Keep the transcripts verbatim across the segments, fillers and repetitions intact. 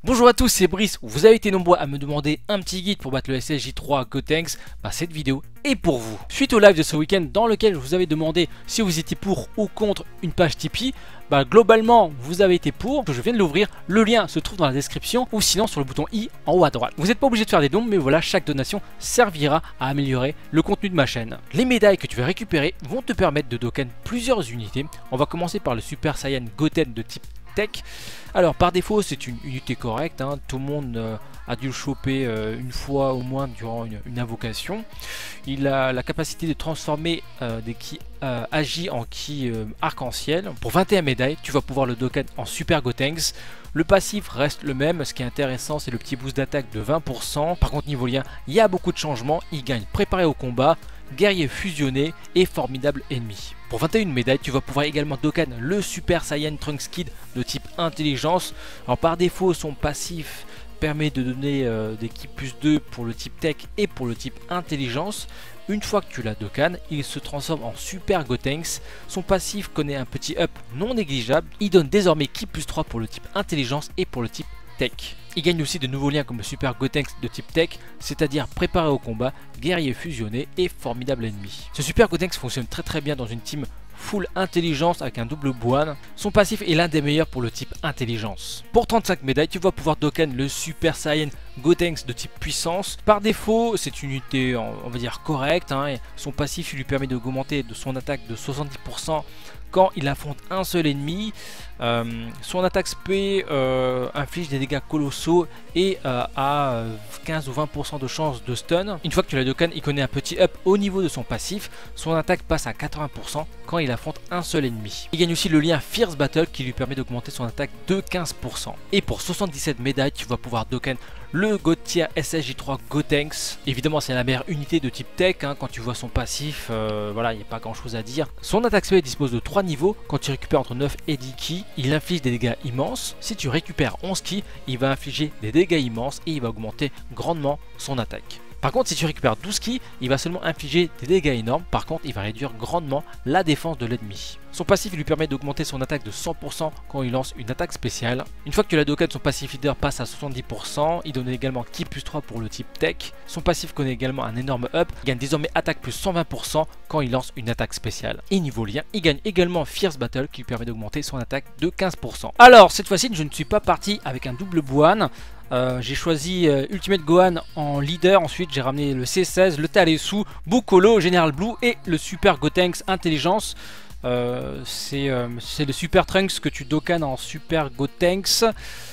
Bonjour à tous, c'est Brice. Vous avez été nombreux à me demander un petit guide pour battre le S S J trois Gotenks. Bah, cette vidéo est pour vous. Suite au live de ce week-end dans lequel je vous avais demandé si vous étiez pour ou contre une page Tipeee, bah globalement vous avez été pour. Je viens de l'ouvrir, le lien se trouve dans la description ou sinon sur le bouton i en haut à droite. Vous n'êtes pas obligé de faire des dons, mais voilà, chaque donation servira à améliorer le contenu de ma chaîne. Les médailles que tu vas récupérer vont te permettre de docken plusieurs unités. On va commencer par le Super Saiyan Goten de type Tech. Alors par défaut c'est une unité correcte, hein. Tout le monde euh, a dû le choper euh, une fois au moins durant une, une invocation. Il a la capacité de transformer euh, des ki euh, agi en ki euh, arc-en-ciel. Pour vingt et un médailles tu vas pouvoir le docken en Super Gotenks. Le passif reste le même, ce qui est intéressant c'est le petit boost d'attaque de vingt pour cent. Par contre niveau lien il y a beaucoup de changements, il gagne préparé au combat, guerrier fusionné et formidable ennemi. Pour vingt et une médailles, tu vas pouvoir également docken le Super Saiyan Trunks Kid de type intelligence. Alors par défaut, son passif permet de donner euh, des ki plus deux pour le type tech et pour le type intelligence. Une fois que tu l'as docken, il se transforme en Super Gotenks. Son passif connaît un petit up non négligeable. Il donne désormais ki plus trois pour le type intelligence et pour le type tech. Il gagne aussi de nouveaux liens comme le Super Gotenks de type tech, c'est-à-dire préparé au combat, guerrier fusionné et formidable ennemi. Ce Super Gotenks fonctionne très très bien dans une team full intelligence avec un double Buan. Son passif est l'un des meilleurs pour le type intelligence. Pour trente-cinq médailles, tu vas pouvoir docken le Super Saiyan Gotenks de type puissance. Par défaut, c'est une unité on va dire correcte, hein, et son passif il lui permet d'augmenter de son attaque de soixante-dix pour cent quand il affronte un seul ennemi. Euh, son attaque spé euh, inflige des dégâts colossaux et euh, a quinze ou vingt pour cent de chance de stun. Une fois que tu l'as docken, il connaît un petit up au niveau de son passif. Son attaque passe à quatre-vingts pour cent quand il affronte un seul ennemi. Il gagne aussi le lien Fierce Battle qui lui permet d'augmenter son attaque de quinze pour cent. Et pour soixante-dix-sept médailles, tu vas pouvoir docken le God Tier S S J trois Gotenks. Évidemment c'est la meilleure unité de type tech, hein. Quand tu vois son passif, euh, voilà, il n'y a pas grand chose à dire. Son attaque spé dispose de trois niveaux. Quand tu récupères entre neuf et dix ki, il inflige des dégâts immenses. Si tu récupères onze ki, il va infliger des dégâts immenses et il va augmenter grandement son attaque. Par contre, si tu récupères douze ki, il va seulement infliger des dégâts énormes. Par contre, il va réduire grandement la défense de l'ennemi. Son passif lui permet d'augmenter son attaque de cent pour cent quand il lance une attaque spéciale. Une fois que tu l'as docken, son passif leader passe à soixante-dix pour cent. Il donne également ki plus trois pour le type tech. Son passif connaît également un énorme up. Il gagne désormais attaque plus cent vingt pour cent quand il lance une attaque spéciale. Et niveau lien, il gagne également Fierce Battle qui lui permet d'augmenter son attaque de quinze pour cent. Alors, cette fois-ci, je ne suis pas parti avec un double Buan. Euh, j'ai choisi euh, Ultimate Gohan en leader, ensuite j'ai ramené le C seize, le Talesu, Bukolo, General Blue et le Super Gotenks Intelligence. Euh, c'est euh, le Super Trunks que tu docken en Super Gotenks.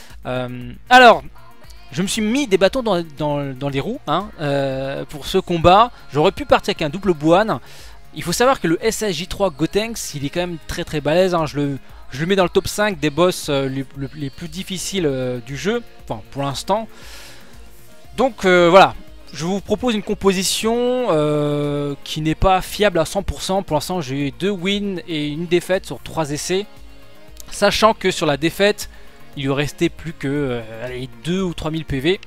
Euh, alors, je me suis mis des bâtons dans, dans, dans les roues hein, euh, pour ce combat. J'aurais pu partir avec un double Buan. Il faut savoir que le S S J trois Gotenks, il est quand même très très balèze, hein. Je le... Je le mets dans le top cinq des boss euh, les, les plus difficiles euh, du jeu, enfin pour l'instant. Donc euh, voilà, je vous propose une composition euh, qui n'est pas fiable à cent pour cent. Pour l'instant j'ai eu deux wins et une défaite sur trois essais. Sachant que sur la défaite, il lui restait plus que euh, allez, deux ou trois mille P V.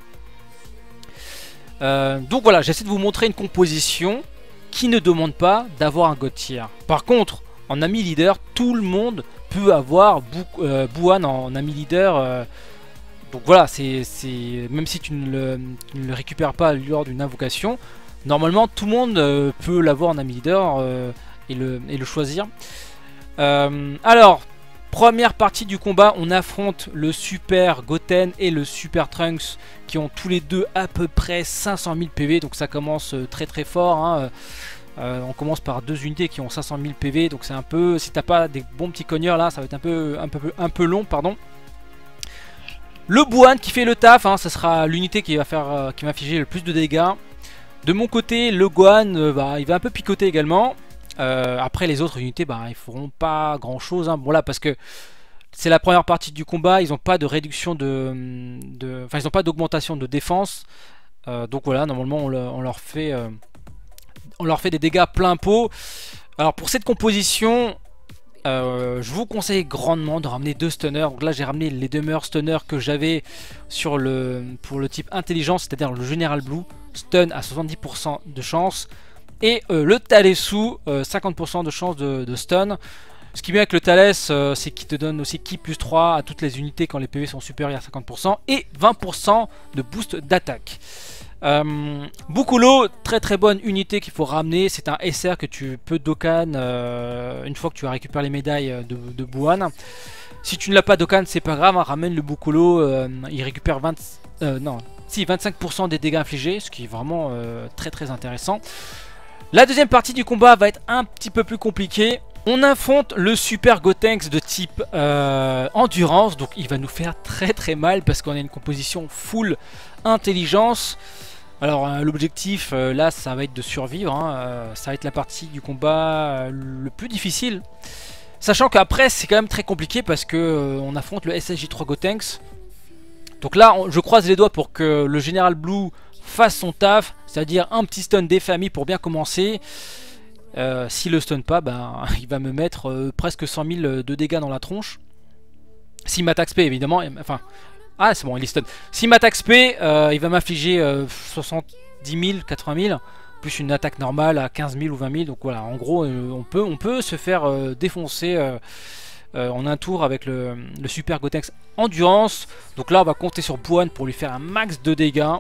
Euh, donc voilà, j'essaie de vous montrer une composition qui ne demande pas d'avoir un God Tier. Par contre, en ami leader, tout le monde peut avoir euh, Buan en, en ami leader. Euh, donc voilà, c'est même si tu ne, le, tu ne le récupères pas lors d'une invocation, normalement tout le monde euh, peut l'avoir en ami leader euh, et, le, et le choisir. Euh, alors, première partie du combat, on affronte le Super Goten et le Super Trunks qui ont tous les deux à peu près cinq cent mille P V, donc ça commence très très fort. Hein. Euh, on commence par deux unités qui ont cinq cent mille P V, donc c'est un peu, si t'as pas des bons petits cogneurs là, ça va être un peu, un peu, un peu long, pardon. Le Buan qui fait le taf, hein, ça sera l'unité qui va faire, euh, qui va infliger le plus de dégâts. De mon côté, le Gohan, euh, bah, il va un peu picoter également. Euh, après les autres unités, bah, ils feront pas grand chose, hein. Bon là parce que c'est la première partie du combat, ils n'ont pas de réduction de, de, enfin ils n'ont pas d'augmentation de défense. Euh, donc voilà, normalement on, le, on leur fait. Euh, On leur fait des dégâts plein pot. Alors pour cette composition, euh, je vous conseille grandement de ramener deux stunners. Donc là j'ai ramené les deux meilleurs stunners que j'avais sur le pour le type intelligence, c'est-à-dire le General Blue, stun à soixante-dix pour cent de chance, et euh, le Talesu, euh, cinquante pour cent de chance de, de stun. Ce qui est bien avec le Thales, euh, c'est qu'il te donne aussi ki plus trois à toutes les unités quand les P V sont supérieurs à cinquante pour cent et vingt pour cent de boost d'attaque. Euh, Boukoulot, très très bonne unité qu'il faut ramener. C'est un S R que tu peux Dokkan euh, une fois que tu as récupéré les médailles de, de Buwan. Si tu ne l'as pas Dokkan, c'est pas grave, hein, ramène le Boukoulot. Euh, il récupère vingt, euh, non, si, vingt-cinq pour cent des dégâts infligés, ce qui est vraiment euh, très très intéressant. La deuxième partie du combat va être un petit peu plus compliquée. On affronte le Super Gotenks de type euh, endurance, donc il va nous faire très très mal parce qu'on a une composition full intelligence. Alors euh, l'objectif euh, là ça va être de survivre, hein, euh, ça va être la partie du combat euh, le plus difficile. Sachant qu'après c'est quand même très compliqué parce que euh, on affronte le S S J trois Gotenks. Donc là on, je croise les doigts pour que le Général Blue fasse son taf, c'est-à-dire un petit stun des familles pour bien commencer. Euh, S'il le stun pas, ben, il va me mettre euh, presque cent mille de dégâts dans la tronche. S'il m'attaque P évidemment, enfin... Ah c'est bon, il est stun. S'il m'attaque P, euh, il va m'infliger euh, soixante-dix mille, quatre-vingt mille, plus une attaque normale à quinze mille ou vingt mille. Donc voilà, en gros, euh, on, peut, on peut se faire euh, défoncer euh, euh, en un tour avec le, le Super Gotenks Endurance. Donc là, on va compter sur Buwan pour lui faire un max de dégâts.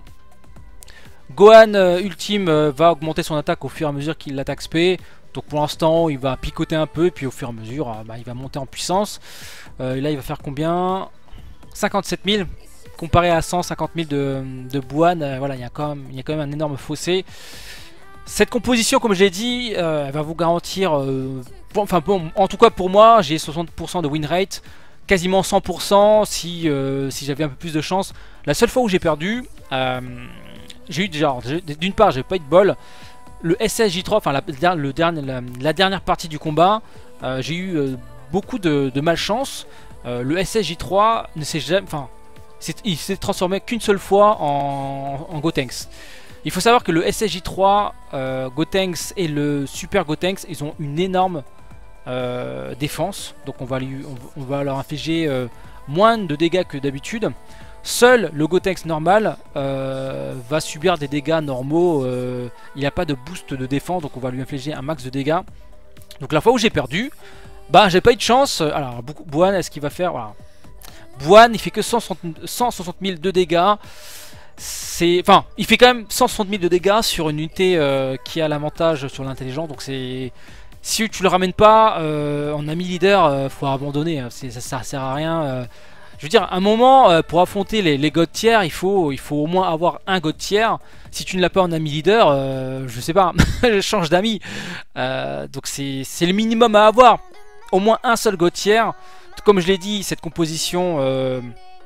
Gohan euh, ultime euh, va augmenter son attaque au fur et à mesure qu'il l'attaque P. Donc pour l'instant il va picoter un peu et puis au fur et à mesure euh, bah, il va monter en puissance. euh, Et là il va faire combien? cinquante-sept mille comparé à cent cinquante mille de, de Buwan. euh, Voilà, il y, a quand même, il y a quand même un énorme fossé. Cette composition, comme je l'ai dit, euh, elle va vous garantir euh, bon, enfin bon, en tout cas pour moi j'ai soixante pour cent de win rate, quasiment cent pour cent si, euh, si j'avais un peu plus de chance. La seule fois où j'ai perdu, euh, j'ai eu déjà, d'une part j'ai pas eu de bol. Le S S J trois, enfin la, le dernier, la, la dernière partie du combat, euh, j'ai eu euh, beaucoup de, de malchance. euh, Le S S J trois ne s'est jamais, enfin il s'est transformé qu'une seule fois en, en Gotenks. Il faut savoir que le S S J trois euh, Gotenks et le Super Gotenks, ils ont une énorme euh, défense. Donc on va, lui, on, on va leur infliger euh, moins de dégâts que d'habitude. Seul le Gotenks normal euh, va subir des dégâts normaux. euh, Il n'a pas de boost de défense, donc on va lui infliger un max de dégâts. Donc la fois où j'ai perdu, bah j'ai pas eu de chance. Alors Buwan, est-ce qu'il va faire, voilà. Buwan il fait que cent soixante mille de dégâts. C'est, enfin, il fait quand même cent soixante mille de dégâts sur une unité euh, qui a l'avantage sur l'intelligence. Donc c'est, si tu le ramènes pas euh, en ami leader, euh, faut abandonner. Ça, ça sert à rien. Euh, Je veux dire, à un moment, euh, pour affronter les, les god tiers, il faut, il faut au moins avoir un god tiers. Si tu ne l'as pas en ami leader, euh, je sais pas, change d'ami. Euh, donc c'est le minimum à avoir. Au moins un seul god tiers. Comme je l'ai dit, cette composition, euh,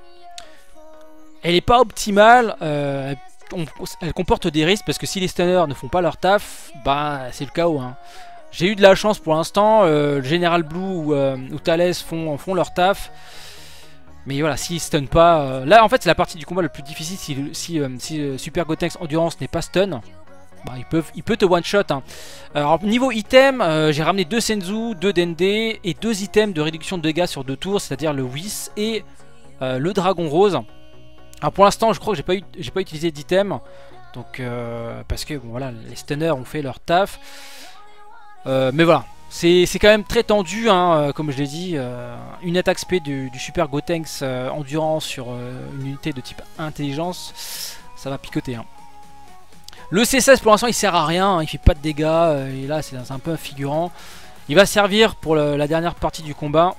elle n'est pas optimale. Euh, on, elle comporte des risques parce que si les stunners ne font pas leur taf, bah c'est le chaos. Hein. J'ai eu de la chance pour l'instant. Euh, le Général Blue ou, euh, ou Thales font, font leur taf. Mais voilà, s'ils stun pas... Euh, là, en fait, c'est la partie du combat le plus difficile. Si, si, euh, si euh, Super Gotenks Endurance n'est pas stun, bah, ils peuvent, il peut te one-shot. Hein. Alors, niveau item, euh, j'ai ramené deux Senzu, deux Dende et deux items de réduction de dégâts sur deux tours, c'est-à-dire le Whis et euh, le Dragon Rose. Alors, pour l'instant, je crois que j'ai pas, eu, j'ai pas utilisé d'item. Donc, euh, parce que, bon, voilà, les stunners ont fait leur taf. Euh, mais voilà. C'est quand même très tendu, hein, euh, comme je l'ai dit. Euh, une attaque spé du, du Super Gotenks euh, Endurance sur euh, une unité de type intelligence, ça va picoter. Hein. Le C seize pour l'instant il sert à rien, hein, il fait pas de dégâts, euh, et là c'est un peu un figurant. Il va servir pour le, la dernière partie du combat.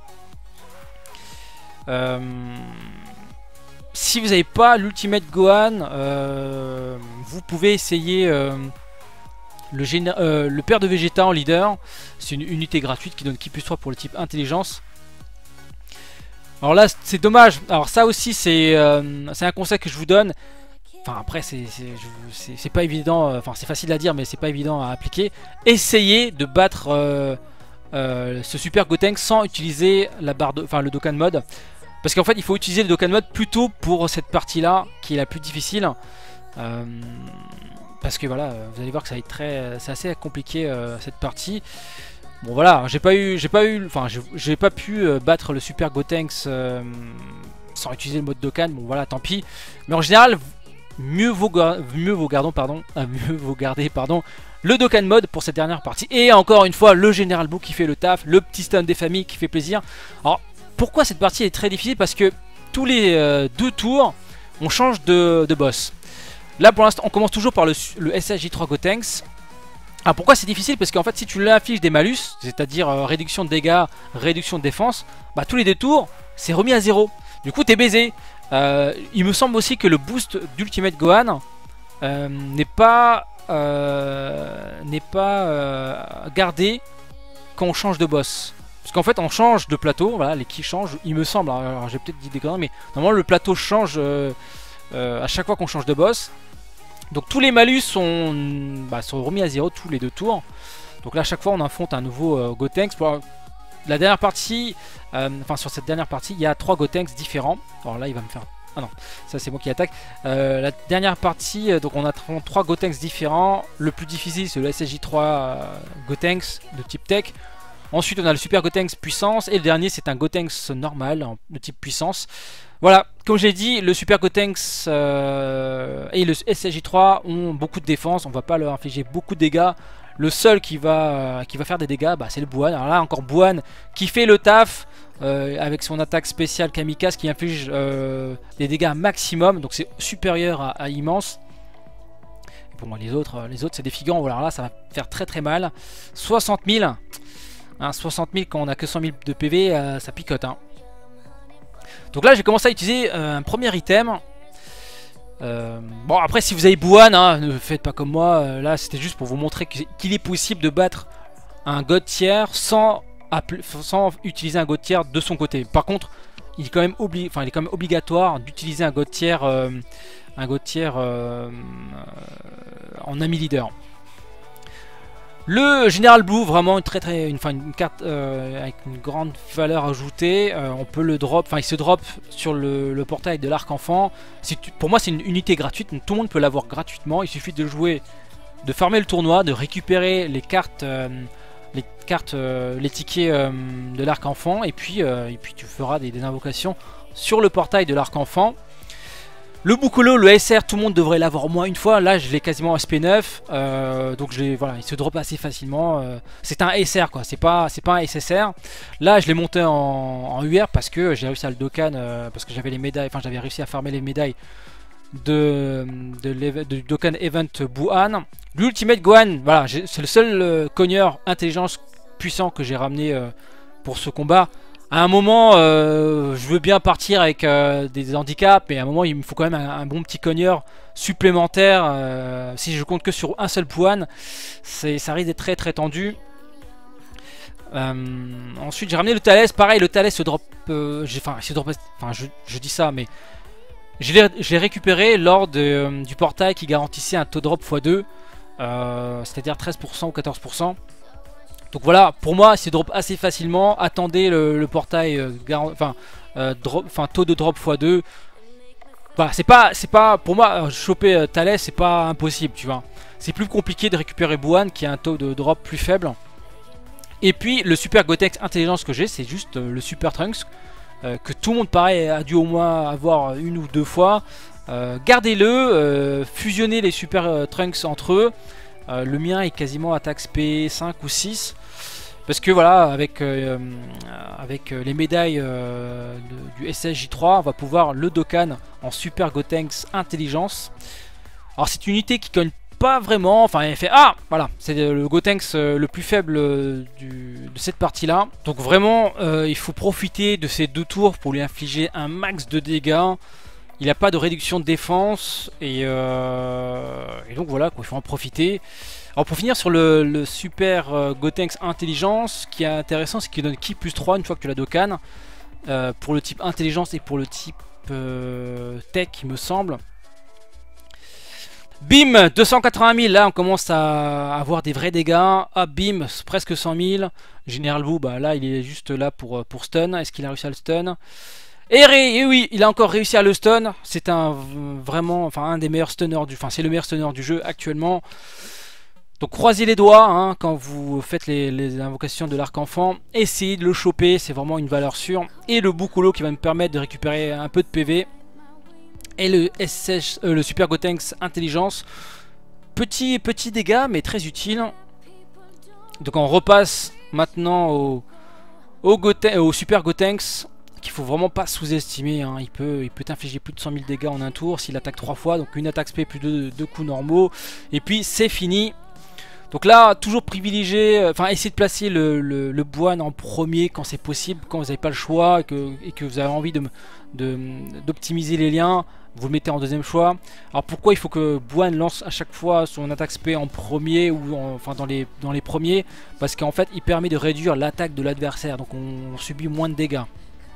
Euh, si vous n'avez pas l'Ultimate Gohan, euh, vous pouvez essayer... Euh, Le, euh, le père de Vegeta en leader, c'est une unité gratuite qui donne ki plus trois pour le type intelligence. Alors là c'est dommage, alors ça aussi c'est euh, un conseil que je vous donne. Enfin après c'est pas évident, enfin c'est facile à dire mais c'est pas évident à appliquer. Essayez de battre euh, euh, ce Super Gotenks sans utiliser la barre de, enfin le Dokkan mode. Parce qu'en fait il faut utiliser le Dokkan mode plutôt pour cette partie là qui est la plus difficile. Euh, Parce que voilà, vous allez voir que ça va être très, c'est assez compliqué euh, cette partie. Bon voilà, j'ai pas eu, j'ai pas eu, enfin j'ai pas pu euh, battre le Super Gotenks euh, sans utiliser le mode Dokkan. Bon voilà, tant pis. Mais en général, mieux vaut, mieux vaut, gardons, pardon, euh, mieux vaut garder pardon, le Dokkan mode pour cette dernière partie. Et encore une fois, le Général Boo qui fait le taf, le petit stun des familles qui fait plaisir. Alors, pourquoi cette partie est très difficile? Parce que tous les euh, deux tours, on change de, de boss. Là, pour l'instant, on commence toujours par le, le S S J trois Gotenks. Alors, pourquoi c'est difficile? Parce qu'en fait, si tu l'infliges des malus, c'est-à-dire euh, réduction de dégâts, réduction de défense, bah tous les deux tours, c'est remis à zéro. Du coup, t'es baisé. Euh, il me semble aussi que le boost d'Ultimate Gohan euh, n'est pas, euh, n'est pas euh, gardé quand on change de boss. Parce qu'en fait on change de plateau, voilà, les qui changent, il me semble, alors j'ai peut-être dit des conneries, mais normalement le plateau change euh, euh, à chaque fois qu'on change de boss. Donc tous les malus sont, bah, sont remis à zéro tous les deux tours. Donc là à chaque fois on affronte un nouveau euh, Gotenks. Pour la dernière partie, euh, enfin sur cette dernière partie il y a trois Gotenks différents. Alors là il va me faire... Ah non, ça c'est moi qui attaque. Euh, la dernière partie, euh, donc on a trois Gotenks différents. Le plus difficile c'est le S S J trois euh, Gotenks de type Tech. Ensuite on a le Super Gotenks puissance. Et le dernier c'est un Gotenks normal de type puissance. Voilà, comme j'ai dit, le Super Gotenks euh, et le S S J trois ont beaucoup de défense. On va pas leur infliger beaucoup de dégâts. Le seul qui va, euh, qui va faire des dégâts, bah, c'est le Bouhan. Alors là encore Bouhan qui fait le taf. Euh, avec son attaque spéciale Kamikaze qui inflige euh, des dégâts maximum, donc c'est supérieur à, à immense. Et pour moi les autres, les autres c'est des figurants. Voilà, là ça va faire très très mal. soixante mille, hein, soixante mille quand on a que cent mille de P V, euh, ça picote. Hein. Donc là j'ai commencé à utiliser euh, un premier item. Euh, bon après si vous avez Bouhan, hein, ne faites pas comme moi. Euh, là c'était juste pour vous montrer qu'il est possible de battre un god tiers sans sans utiliser un god tiers de son côté. Par contre, il est quand même, obli enfin, il est quand même obligatoire d'utiliser un god tiers, euh, un god tiers euh, euh, en ami leader. Le Général Blue, vraiment une très très une, enfin, une carte euh, avec une grande valeur ajoutée. Euh, on peut le drop, enfin il se drop sur le, le portail de l'arc enfant. Pour moi c'est une unité gratuite, tout le monde peut l'avoir gratuitement. Il suffit de jouer, de farmer le tournoi, de récupérer les cartes. Euh, les cartes, euh, les tickets euh, de l'arc enfant et puis, euh, et puis tu feras des, des invocations sur le portail de l'arc enfant. Le Boucolo, le S R, tout le monde devrait l'avoir au moins une fois. Là je l'ai quasiment en S P neuf, euh, donc voilà, il se drop assez facilement. Euh, c'est un S R quoi, c'est pas, c'est pas un S S R. Là je l'ai monté en, en U R parce que j'ai réussi à le Dokkan, euh, parce que j'avais les médailles, enfin j'avais réussi à farmer les médailles de, de, de Dokkan Event Bouhan. L'Ultimate Gohan, voilà, c'est le seul euh, cogneur intelligence puissant que j'ai ramené euh, pour ce combat. À un moment, euh, je veux bien partir avec euh, des handicaps, mais à un moment, il me faut quand même un, un bon petit cogneur supplémentaire. Euh, si je compte que sur un seul Bouhan, ça risque d'être très très tendu. Euh, ensuite, j'ai ramené le Thalès. Pareil, le Thalès se drop. Euh, enfin, se drop, enfin je, je dis ça, mais je l'ai récupéré lors de, euh, du portail qui garantissait un taux drop fois deux. Euh, c'est-à-dire treize pour cent ou quatorze pour cent. Donc voilà, pour moi c'est drop assez facilement. Attendez le, le portail, euh, enfin euh, taux de drop fois deux. Voilà, c'est pas, c'est pas, pour moi, choper euh, Thalès c'est pas impossible, tu vois. C'est plus compliqué de récupérer Bouhan qui a un taux de drop plus faible. Et puis le Super Gotenks Intelligence que j'ai, c'est juste euh, le Super Trunks euh, que tout le monde pareil a dû au moins avoir une ou deux fois. Euh, Gardez-le, euh, fusionnez les Super euh, Trunks entre eux. Euh, le mien est quasiment attaque S P cinq ou six. Parce que voilà, avec, euh, avec les médailles euh, de, du S S J trois, on va pouvoir le Dokkan en Super Gotenks Intelligence. Alors c'est une unité qui cogne pas vraiment, enfin elle fait... Ah voilà, c'est le Gotenks euh, le plus faible euh, du, de cette partie-là. Donc vraiment, euh, il faut profiter de ces deux tours pour lui infliger un max de dégâts. Il n'a pas de réduction de défense et, euh, et donc voilà, quoi, il faut en profiter. Alors pour finir sur le, le Super euh, Gotenks Intelligence, ce qui est intéressant c'est qu'il donne Ki plus trois une fois que tu l'as Dokkan, euh, pour le type Intelligence et pour le type euh, Tech il me semble. Bim, deux cent quatre-vingt mille, là on commence à avoir des vrais dégâts. Ah bim, presque cent mille. Général Boo, bah là il est juste là pour, pour stun. Est-ce qu'il a réussi à le stun? Et, et oui, il a encore réussi à le stun. C'est un vraiment, enfin un des meilleurs stunners du, enfin c'est le meilleur stunner du jeu actuellement. Donc croisez les doigts hein, quand vous faites les, les invocations de l'arc enfant. Essayez de le choper, c'est vraiment une valeur sûre. Et le Boucolo qui va me permettre de récupérer un peu de P V. Et le, S H, euh, le Super Gotenks Intelligence. Petit, petit dégât, mais très utile. Donc on repasse maintenant au, au, Goten, au Super Gotenks, qu'il faut vraiment pas sous-estimer. Hein. Il peut, il peut t'infliger plus de cent mille dégâts en un tour s'il attaque trois fois. Donc une attaque spé plus de deux coups normaux. Et puis c'est fini. Donc là, toujours privilégier, enfin essayer de placer le, le, le Buan en premier quand c'est possible, quand vous n'avez pas le choix et que, et que vous avez envie de d'optimiser les liens, vous le mettez en deuxième choix. Alors pourquoi il faut que Buan lance à chaque fois son attaque spé en premier ou en, enfin dans les, dans les premiers? Parce qu'en fait il permet de réduire l'attaque de l'adversaire, donc on, on subit moins de dégâts.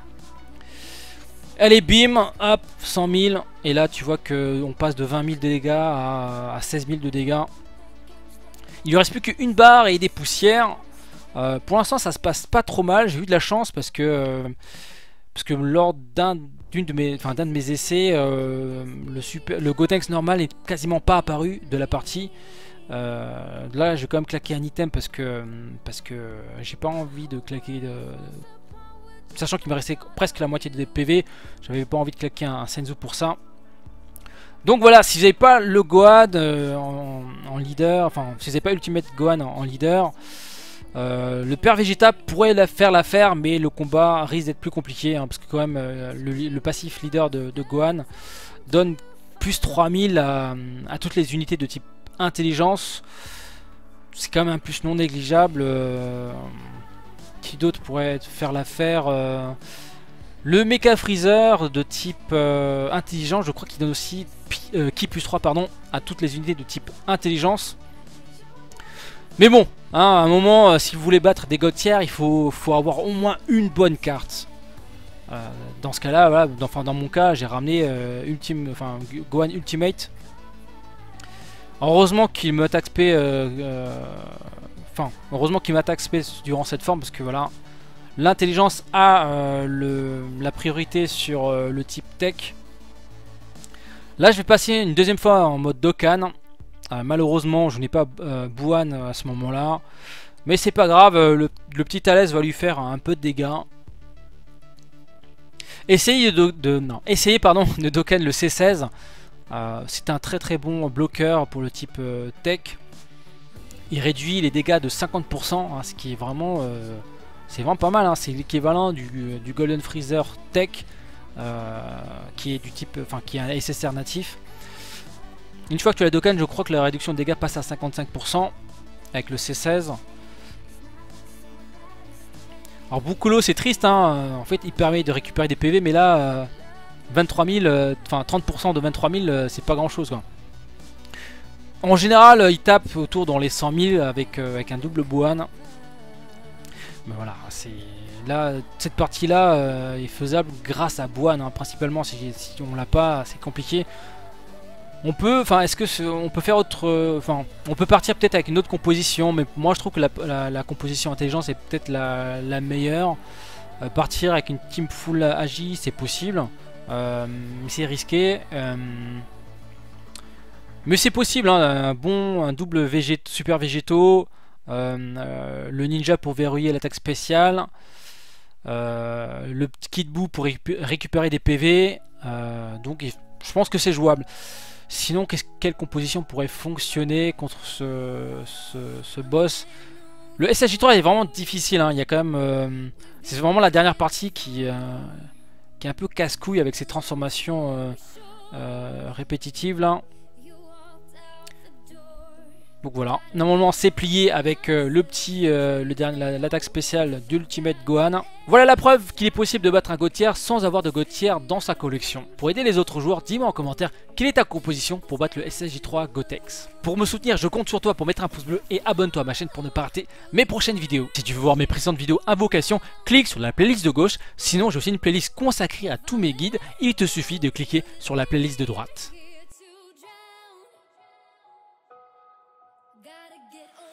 Allez bim, hop, cent mille, et là tu vois qu'on passe de vingt mille de dégâts à, à seize mille de dégâts. Il lui reste plus qu'une barre et des poussières. Euh, pour l'instant ça se passe pas trop mal, j'ai eu de la chance parce que euh, parce que lors d'un de mes, enfin, d'un de mes essais, euh, le, super, le Gotenks normal est quasiment pas apparu de la partie. Euh, là je vais quand même claquer un item parce que parce que j'ai pas envie de claquer de... Sachant qu'il me restait presque la moitié des P V, j'avais pas envie de claquer un, un Senzu pour ça. Donc voilà, si vous n'avez pas le Gohan euh, en, en leader, enfin si vous n'avez pas Ultimate Gohan en, en leader, euh, le Père Vegeta pourrait la faire l'affaire, mais le combat risque d'être plus compliqué, hein, parce que quand même euh, le, le passif leader de, de Gohan donne plus trois mille à, à toutes les unités de type intelligence. C'est quand même un plus non négligeable. Euh, qui d'autre pourrait faire l'affaire? euh, Le Mecha Freezer de type euh, intelligence, je crois qu'il donne aussi euh, Ki plus trois pardon, à toutes les unités de type intelligence. Mais bon, hein, à un moment, euh, si vous voulez battre des God tiers, il faut, faut avoir au moins une bonne carte. Euh, dans ce cas-là, voilà, dans, enfin, dans mon cas, j'ai ramené euh, Ultime, enfin, Gohan Ultimate. Heureusement qu'il me attaque spé, euh, euh, enfin, heureusement qu'il m'attaque spé durant cette forme, parce que voilà. L'intelligence a euh, le, la priorité sur euh, le type tech. Là je vais passer une deuxième fois en mode Dokkan. Euh, malheureusement je n'ai pas euh, Buan à ce moment là. Mais c'est pas grave, euh, le, le petit Thalès va lui faire un peu de dégâts. Essayez de, de, non, essayez, pardon, de Dokkan le C seize. Euh, c'est un très très bon bloqueur pour le type euh, tech. Il réduit les dégâts de cinquante pour cent, hein, ce qui est vraiment... Euh, c'est vraiment pas mal, hein. C'est l'équivalent du, du Golden Freezer Tech, euh, qui est du type, enfin qui est un S S R natif. Une fois que tu as la Dokkan, je crois que la réduction de dégâts passe à cinquante-cinq pour cent avec le C seize. Alors Bukolo c'est triste, hein. En fait il permet de récupérer des P V, mais là euh, vingt-trois mille, euh, enfin trente pour cent de vingt-trois mille, euh, c'est pas grand chose quoi. En général il tape autour dans les cent mille avec, euh, avec un double Buan. Mais voilà, c'est là cette partie là euh, est faisable grâce à Buan, hein, principalement. Si, si on l'a pas, c'est compliqué. On peut, enfin, est-ce que ce, on peut faire autre, enfin, euh, on peut partir peut-être avec une autre composition, mais moi je trouve que la, la, la composition intelligence est peut-être la, la meilleure. Euh, partir avec une team full agi, c'est possible, euh, mais c'est risqué. Euh, mais c'est possible, hein, un bon, un double végét, super végétaux. Euh, euh, le ninja pour verrouiller l'attaque spéciale, euh, le petit kit bout pour récupérer des P V, euh, donc je pense que c'est jouable. Sinon, quelle composition pourrait fonctionner contre ce, ce, ce boss? Le S H J trois est vraiment difficile, hein. Il y a quand même, euh, c'est vraiment la dernière partie qui, euh, qui est un peu casse-couille avec ses transformations euh, euh, répétitives là. Donc voilà, normalement c'est plié avec euh, le petit, euh, le dernier, l'attaque spéciale d'Ultimate Gohan. Voilà la preuve qu'il est possible de battre un God tier sans avoir de God tier dans sa collection. Pour aider les autres joueurs, dis-moi en commentaire quelle est ta composition pour battre le S S J trois Gotenks. Pour me soutenir, je compte sur toi pour mettre un pouce bleu et abonne-toi à ma chaîne pour ne pas rater mes prochaines vidéos. Si tu veux voir mes précédentes vidéos invocation, clique sur la playlist de gauche. Sinon j'ai aussi une playlist consacrée à tous mes guides. Il te suffit de cliquer sur la playlist de droite. Gotta get